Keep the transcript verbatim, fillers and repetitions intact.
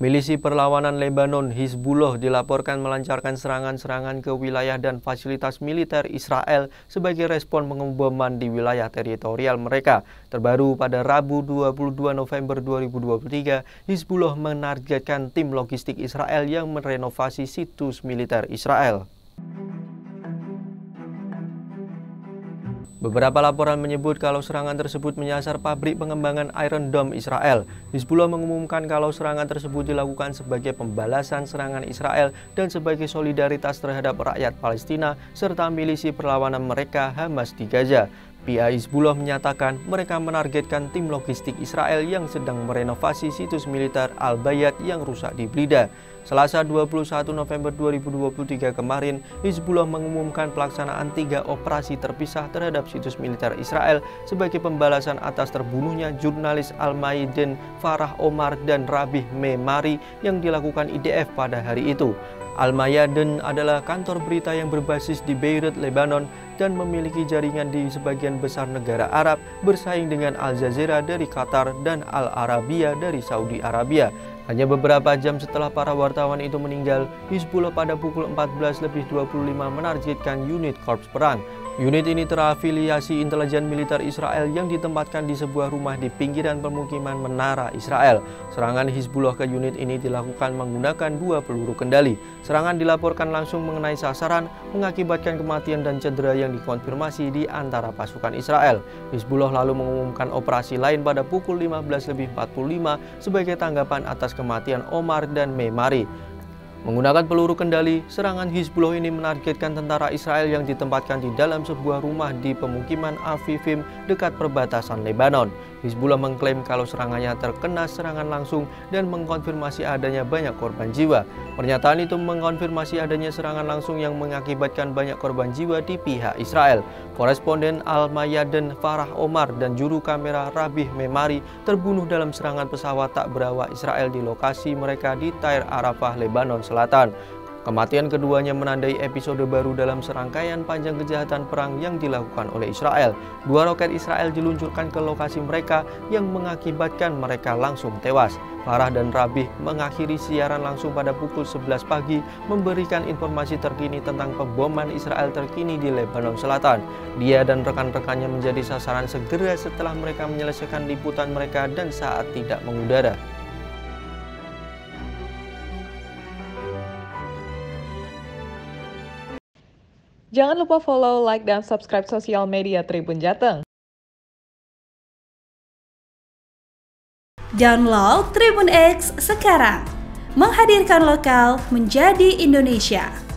Milisi perlawanan Lebanon Hizbullah dilaporkan melancarkan serangan-serangan ke wilayah dan fasilitas militer Israel sebagai respon pengeboman di wilayah teritorial mereka. Terbaru pada Rabu dua puluh dua November dua ribu dua puluh tiga, Hizbullah menargetkan tim logistik Israel yang merenovasi situs militer Israel. Beberapa laporan menyebut kalau serangan tersebut menyasar pabrik pengembangan Iron Dome Israel. Hizbullah mengumumkan kalau serangan tersebut dilakukan sebagai pembalasan serangan Israel dan sebagai solidaritas terhadap rakyat Palestina serta milisi perlawanan mereka Hamas di Gaza. Pihak Hizbullah menyatakan mereka menargetkan tim logistik Israel yang sedang merenovasi situs militer Al-Bayat yang rusak di Blida. Selasa dua puluh satu November dua ribu dua puluh tiga kemarin, Hizbullah mengumumkan pelaksanaan tiga operasi terpisah terhadap situs militer Israel sebagai pembalasan atas terbunuhnya jurnalis Al-Mayadin Farah Omar dan Rabih Memari yang dilakukan I D F pada hari itu. Al-Mayadin adalah kantor berita yang berbasis di Beirut, Lebanon, dan memiliki jaringan di sebagian besar negara Arab, bersaing dengan Al Jazeera dari Qatar dan Al Arabiya dari Saudi Arabia. Hanya beberapa jam setelah para wartawan itu meninggal, Hizbullah pada pukul empat belas lebih dua puluh lima menargetkan unit korps perang. Unit ini terafiliasi intelijen militer Israel yang ditempatkan di sebuah rumah di pinggiran pemukiman Menara Israel. Serangan Hizbullah ke unit ini dilakukan menggunakan dua peluru kendali. Serangan dilaporkan langsung mengenai sasaran, mengakibatkan kematian dan cedera yang dikonfirmasi di antara pasukan Israel. Hizbullah lalu mengumumkan operasi lain pada pukul lima belas lebih empat puluh lima sebagai tanggapan atas kematian Omar dan Memari. Menggunakan peluru kendali, serangan Hizbullah ini menargetkan tentara Israel yang ditempatkan di dalam sebuah rumah di pemukiman Afifim dekat perbatasan Lebanon. Hizbullah mengklaim kalau serangannya terkena serangan langsung dan mengkonfirmasi adanya banyak korban jiwa. Pernyataan itu mengkonfirmasi adanya serangan langsung yang mengakibatkan banyak korban jiwa di pihak Israel. Koresponden Al-Mayadin Farah Omar dan juru kamera Rabih Memari terbunuh dalam serangan pesawat tak berawak Israel di lokasi mereka di Tair Arafah, Lebanon Selatan. Kematian keduanya menandai episode baru dalam serangkaian panjang kejahatan perang yang dilakukan oleh Israel. Dua roket Israel diluncurkan ke lokasi mereka yang mengakibatkan mereka langsung tewas. Farah dan Rabih mengakhiri siaran langsung pada pukul sebelas pagi memberikan informasi terkini tentang pemboman Israel terkini di Lebanon Selatan. Dia dan rekan-rekannya menjadi sasaran segera setelah mereka menyelesaikan liputan mereka dan saat tidak mengudara. Jangan lupa follow, like, dan subscribe sosial media Tribun Jateng. Download Tribun X sekarang, menghadirkan lokal menjadi Indonesia.